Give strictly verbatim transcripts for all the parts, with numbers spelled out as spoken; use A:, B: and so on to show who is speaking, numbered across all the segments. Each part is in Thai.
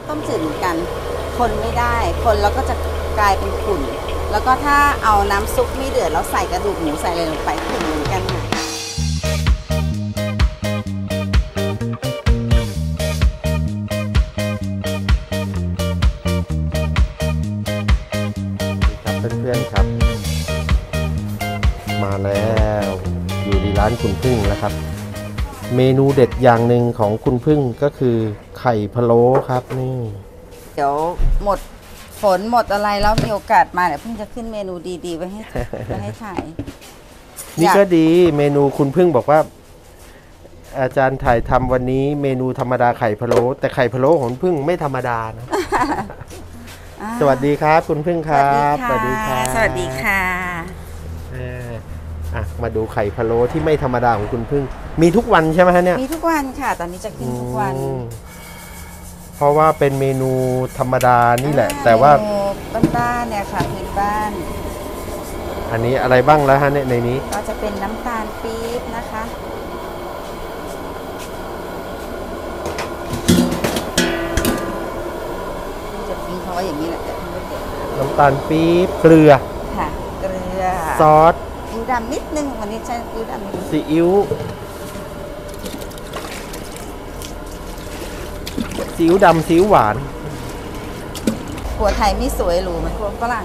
A: ต้มจืดเหมือนกันคนไม่ได้คนแล้วก็จะกลายเป็นขุ่นแล้วก็ถ้าเอาน้ำซุปไม่เดือดแล้วใส่กระดูกหมูใส่อะไรลงไปขุ่นเหมือนกันค่ะ
B: ครับเพื่อนๆครับมาแล้วอยู่ที่ร้านคุณพึ่งแล้วครับเมนูเด็ดอย่างหนึ่งของคุณพึ่งก็คือไข่พะโล้ครับนี่
A: เดี๋ยวหมดฝนหมดอะไรแล้วมีโอกาสมาเดี๋ยวพึ่งจะขึ้นเมนูดีๆไว้ให้ไว้ให้ถ่าย
B: นี่ก็ดีเมนูคุณพึ่งบอกว่าอาจารย์ถ่ายทำวันนี้เมนูธรรมดาไข่พะโล้แต่ไข่พะโล้ของพึ่งไม่ธรรมดานะ สวัสดีครับคุณพึ่งครับ
A: สวัสดีค่ะสวัสดีค่ะ
B: อ่ะมาดูไข่พะโล้ที่ไม่ธรรมดาของคุณพึ่งมีทุกวันใช่ไหมฮะเนี่ย
A: มีทุกวันค่ะตอนนี้จะกินทุกวัน
B: เพราะว่าเป็นเมนูธรรมดานี่แหละแต่ว่า
A: บ้านๆเนี่ยค่ะพื้นบ้าน
B: อันนี้อะไรบ้างแล้วฮะเนี่ยในนี้
A: ก็จะเป็นน้ำตาลปี๊บนะคะจะทิ้งเขาไว้อย่างนี้แหละ
B: น้ำตาลปี๊บเกลือ
A: ค่ะเกลือ
B: ซอส
A: ซีอิ๊วดำนิดนึงวันนี้ใช้ซีอิ๊วดำนิดนึง
B: ซีอิ๊วซีอิ๊วดำซีอิ๊วหวาน
A: ครัวไทยไม่สวยหรูเหมือนครัวฝรั่ง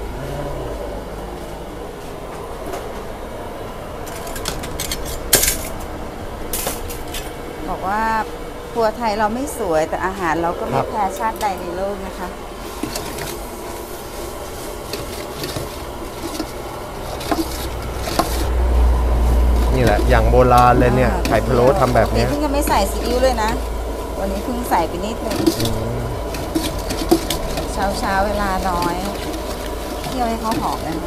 A: บอกว่าครัวไทยเราไม่สวยแต่อาหารเราก็ไม่แพ้ชาติใดในโลกนะคะ
B: นี่แหละอย่างโบราณเลยเนี่ยไข่พะโล้ทำแบบนี้
A: เพิ่งจะไม่ใส่ซีอิ๊วเลยนะวันนี้เพิ่งใส่ไปนิดนึงเช้าเช้าเวลาน้อยเคี่ยวให้เขาหอมนะ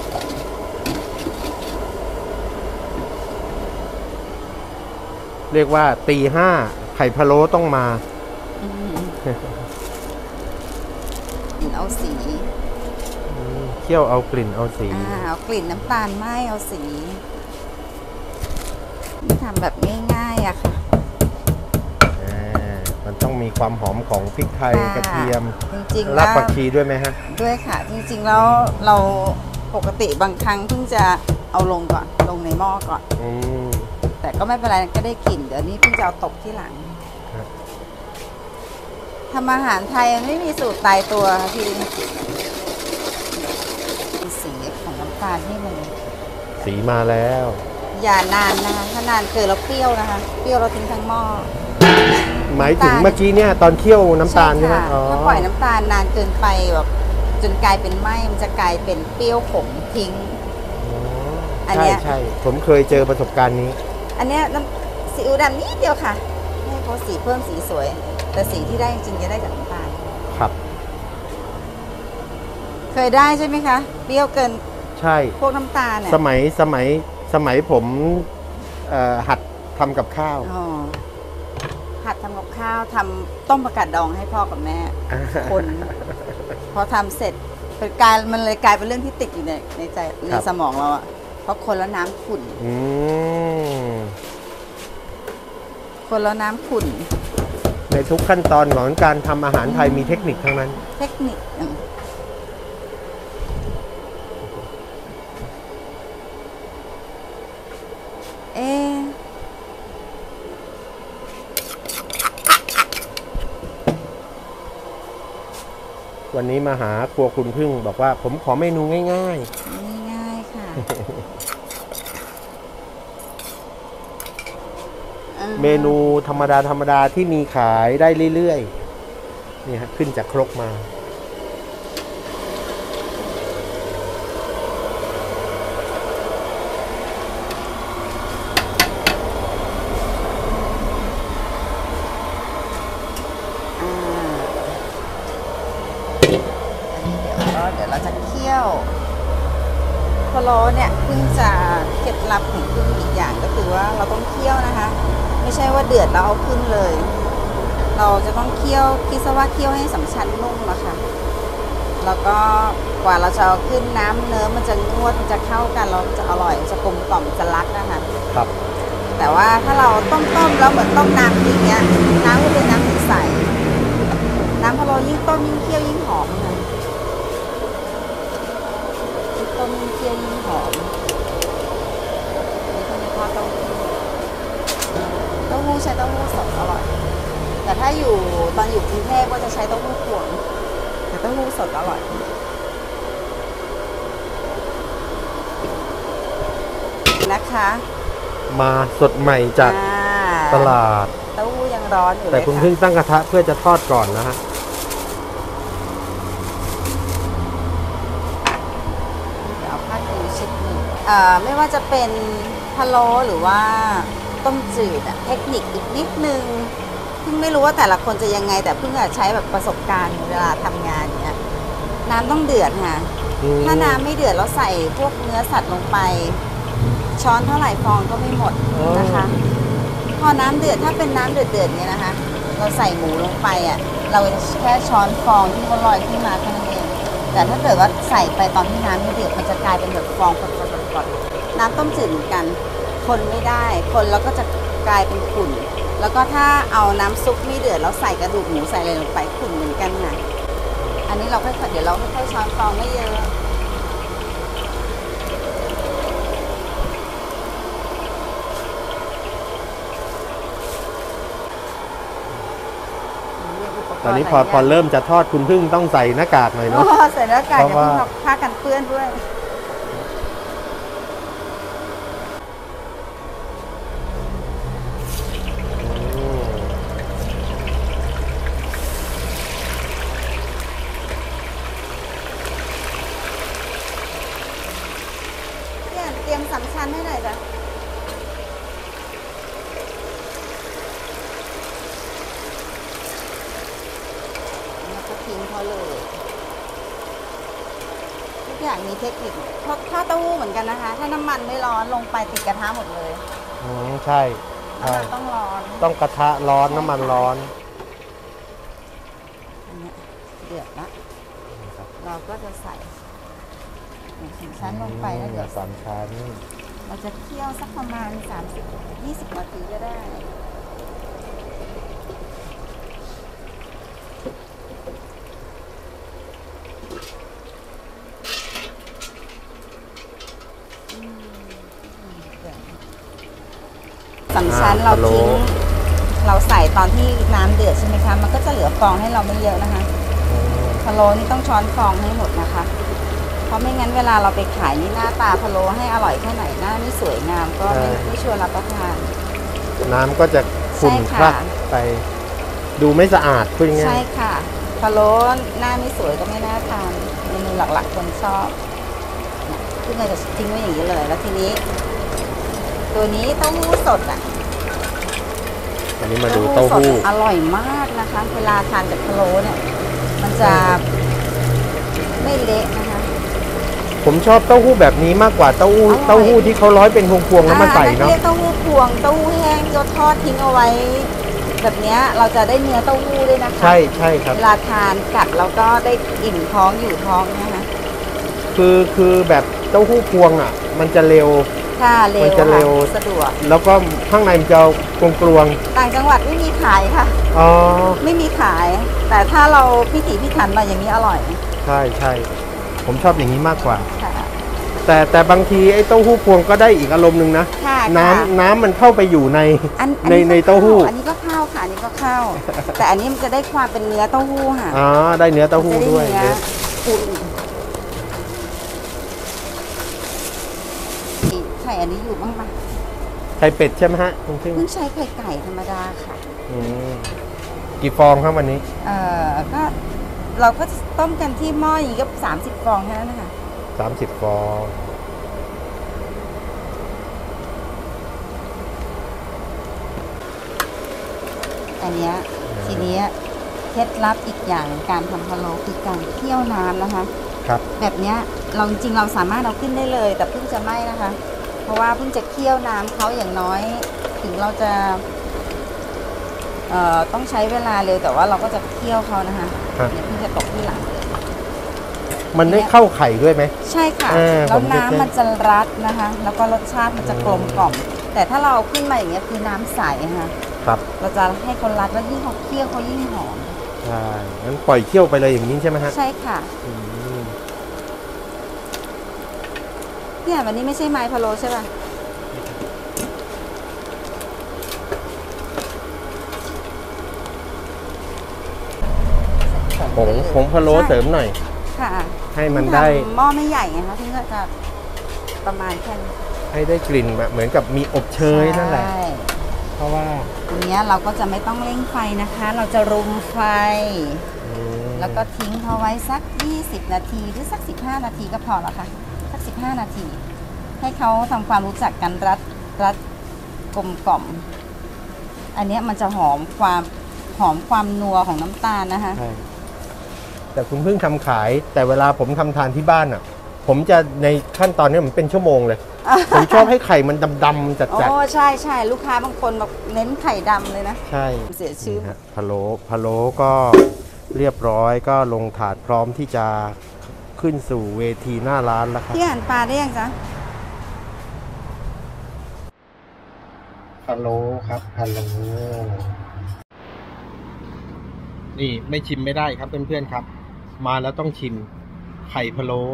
B: เรียกว่าตีห้าไข่พะโล้ต้องมา
A: เอาสี
B: เคี่ยวเอากลิ่นเอาสี
A: เอากลิ่นน้ำตาลไหมเอาสีทำแบบง่ายๆอะค่ะ
B: มันต้องมีความหอมของพริกไทยกระเทียม
A: จริงๆ
B: รากผักชีด้วยไหมฮะ
A: ด้วยค่ะจริงๆแล้วเราปกติบางครั้งเพิ่งจะเอาลงก่อนลงในหม้อก่อนแต่ก็ไม่เป็นไรก็ได้กลิ่นเดี๋ยวนี้เพิ่งจะเอาตกที่หลังทำอาหารไทยไม่มีสูตรตายตัวค่ะพี่สีของน้ำตาลนี่มัน
B: สีมาแล้ว
A: อย่านานนะคะถ้านานเกินแล้วเปรี้ยวนะคะเปรี้ยวเราทิ้งทั้งหม้อ
B: หมายถึงเมื่อกี้เนี่ยตอนเคี่ยวน้ำตาลใช่ไหม
A: ถ้าปล่อยน้ำตาลนานเกินไปแบบจนกลายเป็นไหม้มันจะกลายเป็นเปรี้ยวขมทิ้ง
B: อันนี้ใช่ผมเคยเจอประสบการณ์นี้
A: อันนี้น้ำซีอิ๊วดำนิดเดียวค่ะให้เขาสีเพิ่มสีสวยแต่สีที่ได้จริงๆจะได้จากน้ำตาล
B: ครับ
A: เคยได้ใช่ไหมคะเปรี้ยวเกิน
B: ใช่
A: พวกน้ำตาลเนี่ย
B: สมัยสมัยสมัยผมหัดทำกับข้าว
A: หัดทำกับข้าวทำต้มผักกาดดองให้พ่อกับแม่คนพอทำเสร็จเป็นกลายมันเลยกลายเป็นเรื่องที่ติดอยู่ในในใจในสมองเราอะเพราะคนแล้วน้ำขุ่นคนแล้วน้ำขุ่น
B: ในทุกขั้นตอนของการทำอาหารไทยมีเทคนิคทั้งนั้น
A: เทคนิคเอ
B: วันนี้มาหาครัวคุณพึ่งบอกว่าผมขอเมนูง่ายๆ
A: ง่ายๆค่ะ
B: เมนูธรรมดาธรรมดาที่มีขายได้เรื่อยๆนี่ฮะขึ้นจากครกมา
A: เดี๋ยวเราจะเคี่ยวพะโล้เนี่ยเพิ่งจะเคล็ดลับของพึ่งอีกอย่างก็คือว่าเราต้องเคี่ยวนะคะไม่ใช่ว่าเดือดแล้วเอาขึ้นเลยเราจะต้องเคี่ยวคิดซะว่าเคี่ยวให้สำชันนุ่มอะค่ะแล้วก็กว่าเราจะเอาขึ้นน้ำเนื้อมันจะงวดมันจะเข้ากันเราจะอร่อยจะกลมกล่อมจะรักนะคะ
B: ครับ
A: แต่ว่าถ้าเราต้มๆแล้วเหมือนต้มน้ำอย่างเงี้ยน้ำก็เป็นน้ำใส นยิ่งต้มยิ่งเคี่ยวยิ่งหอมค่ะยิ่งต้มยิ่งเคี่ยวยิ่งหอมนี่ก็จะทอดเต้าหู้เต้าหู้ใช้เต้าหู้สดอร่อยแต่ถ้าอยู่ตอนอยู่กรุงเทพก็จะใช้เต้าหู้พวงแต่เต้าหู้สดอร่อยนะคะ
B: มาสดใหม่จากตลาด
A: เต้าหู้ยังร้อนอยู่เลย
B: แต่คุณเพิ่งตั้งกระทะเพื่อจะทอดก่อนนะฮะ
A: เดี๋ยวเอาผ้าปูเช็ดมือเอ่อไม่ว่าจะเป็นพะโล้หรือว่าต้มจืดอะเทคนิคอีกนิดนึงเพิ่งไม่รู้ว่าแต่ละคนจะยังไงแต่เพิ่งอาจใช้แบบประสบการณ์เวลาทำงานเนี้ยน้ำต้องเดือดค่ะถ้าน้ำไม่เดือดแล้วใส่พวกเนื้อสัตว์ลงไปช้อนเท่าไหร่ฟองก็ไม่หมดนะคะพอน้ำเดือดถ้าเป็นน้ำเดือดเดือดเนี่ยนะคะเราใส่หมูลงไปอ่ะเราแค่ช้อนฟองที่เขาลอยขึ้นมาแค่นั้นเองแต่ถ้าเกิดว่าใส่ไปตอนที่น้ำไม่เดือดมันจะกลายเป็นแบบฟองกดๆๆๆน้ำต้มจืดเหมือนกันคนไม่ได้คนแล้วก็จะกลายเป็นขุ่นแล้วก็ถ้าเอาน้ำซุปไม่เดือดแล้วใส่กระดูกหมูใส่อะไรลงไปขุ่นเหมือนกันค่ะอันนี้เราค่อยๆเดี๋ยวเราค่อยๆช้อนฟองไม่เยอะ
B: ตอนนี้พอพอเริ่มจะทอดคุณพึ่งต้องใส่หน้ากากหน่อยเนาะ
A: ใส่หน้ากากอย่าเพิ่งเอาผ้ากันเปื้อนด้วยเนี่ยเตรียมสามชั้นให้หน่อยจ้ะทิ้งเขาเลยทุกอย่างมีเทคนิคทอดข้าวเต้าหู้เหมือนกันนะคะถ้าน้ำมันไม่ร้อนลงไปติดกระทะหมดเลย
B: อืมใช่
A: น้ำมันต้องร้อน
B: ต้องกระทะร้อนน้ำมันร้อน
A: อันนี้เดือดละเราก็จะใส่สามชั้นลงไปแล้วเดี๋ยว
B: สามชั้น
A: เราจะเคี่ยวสักประมาณสามสิบ ยี่สิบนาทีก็ได้สามชั้นเราทิ้งเราใส่ตอนที่น้ำเดือดใช่ไหมคะมันก็จะเหลือฟองให้เราไม่เยอะนะคะพะโล้นี่ต้องช้อนฟองให้หมดนะคะเพราะไม่งั้นเวลาเราไปขายนี่หน้าตาพะโล้ให้อร่อยแค่ไหนหน้าไม่สวยงามก็ไม่ไม่ชวนรับประทาน
B: น้ำก็จะขุ่นคลักไปดูไม่สะอาดพูดง่าย
A: ใช่ค่ะพะโล้หน้าไม่สวยก็ไม่น่าทานเมนูหลักๆคนชอบที่เราจะทิ้งไว้อย่างนี้เลยแล้วทีนี้ตัวนี้เต้าหู้สดอ่ะ
B: อันนี้มาดูเต้าหู้
A: อร่อยมากนะคะเวลาทานกับพะโล้เนี่ยมันจะไม่เละนะคะ
B: ผมชอบเต้าหู้แบบนี้มากกว่าเต้าหู้เต้าหู้ที่เขาร้อยเป็นพวงๆแล้วมาใส่เนาะ
A: เรียกเต้าหู้พวงเต้าหู้แห้งก็ทอดทิ้งเอาไว้แบบนี้เราจะได้เนื้อเต้าหู้ด้วยนะคะ
B: ใช่ใช่ครับ
A: เวลาทานกัดแล้วก็ได้อิ่มท้องอยู่ท้องนะคะ
B: คือคือแบบเต้าหู้พวงอ่ะมันจะเร็ว
A: ค่ะเร็ว
B: มันจะเร็ว
A: สะดวก
B: แล้วก็ข้างในมันจะกลวงกลวง
A: ต่างจังหวัดไม่มีขายค่ะ
B: อ๋อ
A: ไม่มีขายแต่ถ้าเราพิถีพิถันมาอย่างนี้อร่อย
B: ใช่ใช่ผมชอบอย่างนี้มากกว่าแต่แต่บางทีไอ้เต้าหู้พวงก็ได้อีกอารมณ์หนึ่งนะน้ำน้ำมันเข้าไปอยู่ในในในเต้าหู้
A: อันนี้ก็เข้าค่ะอันนี้ก็เข้าแต่อันนี้มันจะได้ความเป็นเนื้อเต้าหู้ค่ะ
B: อ๋อได้เนื้อเต้าหู้ด้วย
A: ไข่อันนี้อยู่บ้างไหม
B: ไข่เป็ดใช่ไหมฮะคุณพึ่ง
A: เพิ่งใช้ไข่ไก่ธรรมดาค่ะ
B: อืมกี่ฟองครับวันนี้
A: เอ่อก็เราก็ต้มกันที่หม้ออย่างนี้ก็สามสิบฟองแค่นั้นนะคะ
B: สามสิบฟอง
A: อันเนี้ยทีนี้เคล็ดลับอีกอย่างการทำพะโล้คือการเคี่ยวน้ำนะคะ
B: ครับ
A: แบบเนี้ยเราจริงเราสามารถเอาขึ้นได้เลยแต่เพิ่งจะไม่นะคะเพราะว่าเพิ่งจะเคี่ยวน้ำเขาอย่างน้อยถึงเราจะเอ่อต้องใช้เวลาเร็วแต่ว่าเราก็จะเคี่ยวเขานะคะเนี่ยเพิ่งจะตกที่หลังเลย
B: มันได้เข้าไข่ด้วยไหม
A: ใช่ค่ะแล้วน้ำมันจะรัดนะคะแล้วก็รสชาติมันจะกลมกล่อมแต่ถ้าเราขึ้นมาอย่างเงี้ยคือน้ำใสค่ะ
B: ครับ
A: เราจะให้คนรัดว่ายิ่งเขาเคี่ยวเขายิ่งหอม
B: ใช่งั้นปล่อยเคี่ยวไปเลยอย่างนี้ใช่ไหมฮะ
A: ใช่ค่ะเนี่ยวันนี้ไม่ใช่ไม้พะโล้ใช่ป่ะ
B: ผงผงพะโล้เสริมหน่อย
A: ค่ะ
B: ให้มันได้
A: หม้อไม่ใหญ่ไงคะพี่ก็จะประมาณแค่
B: ให้ได้กลิ่นแบบเหมือนกับมีอบเชยนั่นแหละเพราะว่า
A: ตรงนี้เราก็จะไม่ต้องเร่งไฟนะคะ เราจะรุมไฟแล้วก็ทิ้งเขาไว้สักยี่สิบนาทีหรือสักสิบห้านาทีก็พอแล้วค่ะสักสิบห้านาทีให้เขาทำความรู้จักกันรัดรัดกลมกล่อมอันนี้มันจะหอมความหอมความนัวของน้ำตาลนะคะ
B: แต่คุณเพิ่งทำขายแต่เวลาผมทำทานที่บ้านอ่ะผมจะในขั้นตอนนี้มันเป็นชั่วโมงเลยผมชอบให้ไข่มันดำๆจัดๆ
A: โอ้ใช่ใช่ลูกค้าบางคนแบบเน้นไข่ดำเลยนะ
B: ใช่
A: เสียชื่อ
B: พะโล้พะโล้ก็เรียบร้อยก็ลงถาดพร้อมที่จะขึ้นสู่เวทีหน้าร้านแล้วครับ
A: พี่อ่านปลาได้ยังจ๊ะ
B: พะโล้ครับพะโล้นี่ไม่ชิมไม่ได้ครับเพื่อนๆครับมาแล้วต้องชิมไข่พะโล้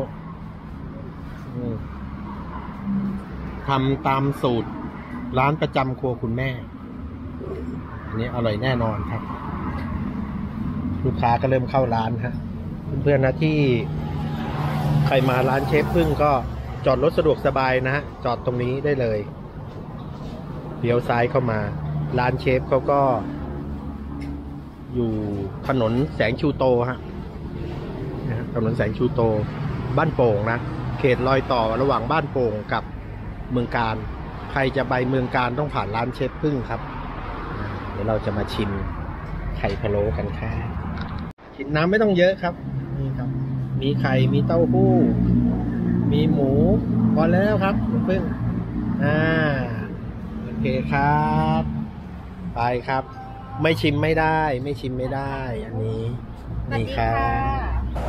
B: ทำตามสูตรร้านประจำครัวคุณแม่อันนี้อร่อยแน่นอนครับลูกค้าก็เริ่มเข้าร้านฮะเพื่อนๆนะที่ใครมาร้านเชฟพึ่งก็จอดรถสะดวกสบายนะฮะจอดตรงนี้ได้เลยเลี้ยวซ้ายเข้ามาร้านเชฟเขาก็อยู่ถนนแสงชูโตฮะถนนแสงชูโตบ้านโป่งนะเขตรอยต่อระหว่างบ้านโป่งกับเมืองการใครจะไปเมืองการต้องผ่านร้านเชฟพึ่งครับเดี๋ยวเราจะมาชิมไข่พะโล้กันค่ะชิมน้ำไม่ต้องเยอะครับนี่ครับมีไข่มีเต้าหู้มีหมูพอแล้วครับคุณพึ่งอ่าโอเคครับไปครับไม่ชิมไม่ได้ไม่ชิมไม่ได้อันนี้นี่ครับ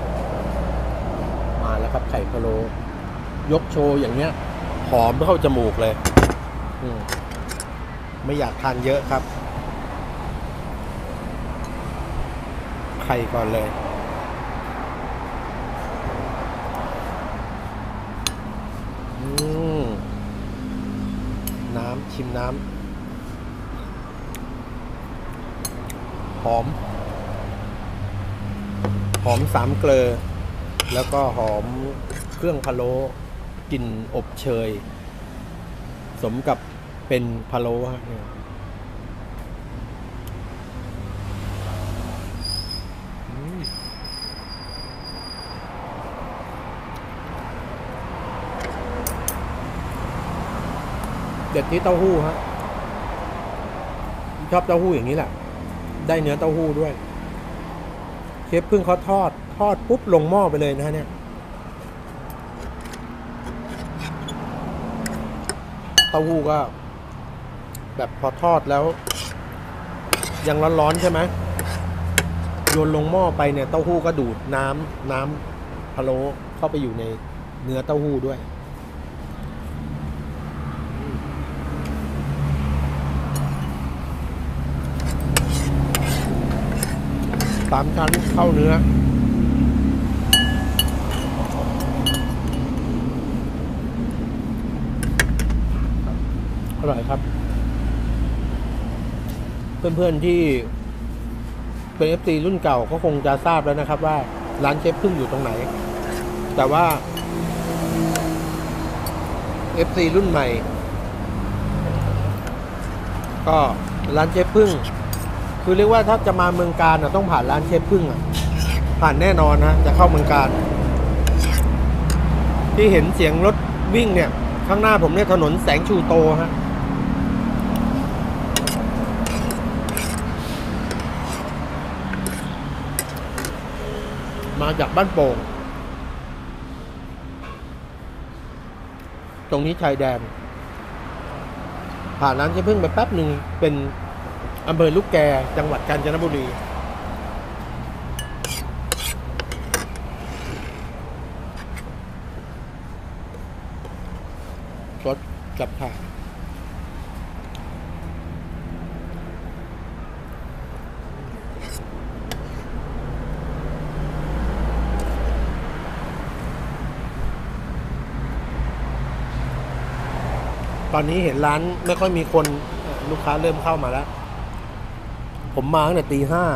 B: มาแล้วครับไข่พะโล้ยกโชว์อย่างเนี้ยหอมเข้าจมูกเลยไม่อยากทานเยอะครับไข่ก่อนเลยน้ำชิมน้ำหอมหอมสามเกลือแล้วก็หอมเครื่องพะโล้กลิ่นอบเชยสมกับเป็นพะโล้ฮะเนี่ยเด็ดที่เต้าหู้ฮะชอบเต้าหู้อย่างนี้แหละได้เนื้อเต้าหู้ด้วยเชฟพึ่งเขาทอดทอดปุ๊บลงหม้อไปเลยนะฮะเนี่ยเต้าหู้ก็แบบพอทอดแล้วยังร้อนๆใช่ไหมโยนลงหม้อไปเนี่ยเต้าหู้ก็ดูดน้ำน้ำพะโล้เข้าไปอยู่ในเนื้อเต้าหู้ด้วยสามชั้นเข้าเนื้ออร่อยครับเพื่อนๆที่เป็น เอฟ ซี รุ่นเก่าก็คงจะทราบแล้วนะครับว่าร้านเชฟพึ่งอยู่ตรงไหนแต่ว่า เอฟ ซี รุ่นใหม่ก็ร้านเชฟพึ่งคือเรียกว่าถ้าจะมาเมืองการต้องผ่านร้านเชฟพึ่งอ่ะผ่านแน่นอนนะจะเข้าเมืองการที่เห็นเสียงรถวิ่งเนี่ยข้างหน้าผมเนี่ยถนนแสงชูโตฮะมาจากบ้านโป่งตรงนี้ชายแดนผ่านร้านเชฟพึ่งไปแป๊บหนึ่งเป็นอำเภอลูกแกจังหวัดกาญจนบุรีรสจับถ่ายตอนนี้เห็นร้านไม่ค่อยมีคนลูกค้าเริ่มเข้ามาแล้ว ผมมาตั้งแต่ตีห้า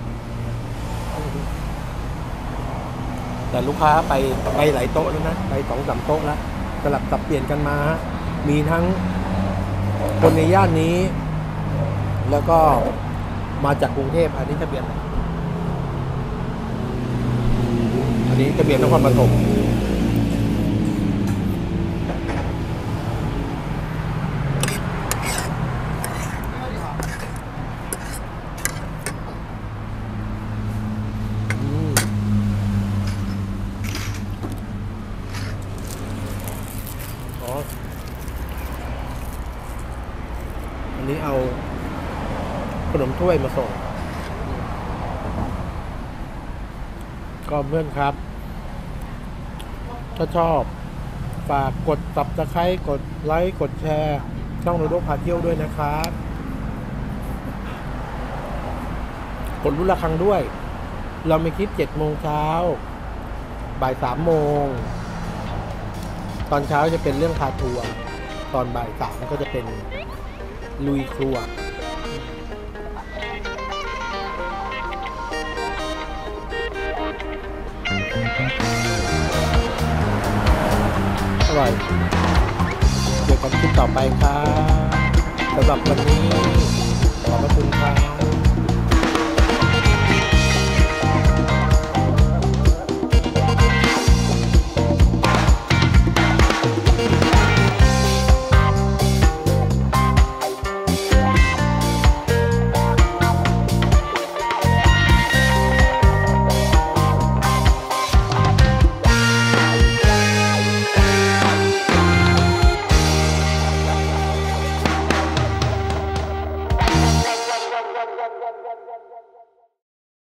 B: แต่ลูกค้าไปไปหลายโต๊ะแล้วนะไปสองสามโต๊ะแล้วสลับสับเปลี่ยนกันมาฮะมีทั้งคนในย่านนี้ แล้วก็มาจากกรุงเทพอันนี้ทะเบียนอะไรอันนี้ทะเบียนนครปฐมอ๋ออันนี้เอาขนมถ้วยมาส่งก็เพื่อนครับถ้าชอบฝากกด ซับสไครบ์ กดไลค์กดแชร์ช่องโรโดพาเที่ยวด้วยนะครับกดรุ่นละครั้งด้วยเราไม่คลิปเจ็ดโมงเช้าบ่ายสามโมงตอนเช้าจะเป็นเรื่องพาทัวร์ตอนบ่ายสามก็จะเป็นลุยครัวอร่อยเจอกันคลิปต่อไปครับสำหรับวันนี้ขอบพระคุณครับ